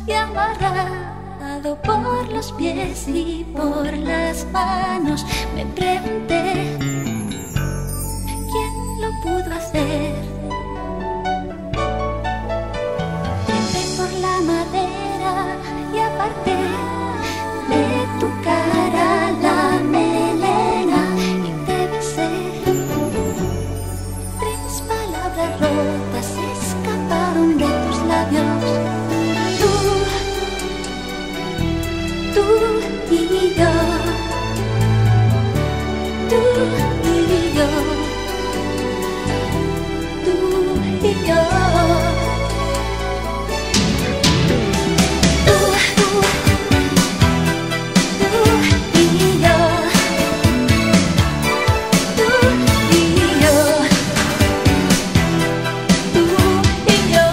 y amarrado por los pies y por las manos. Me pregunté quién lo pudo hacer. Trepé por la madera y aparté de tu cara la melena y te besé. Tres palabras rotas escaparon de tus labios. Tú y yo, tú y yo, tú y yo. Tú y yo, tú y yo, tú y yo.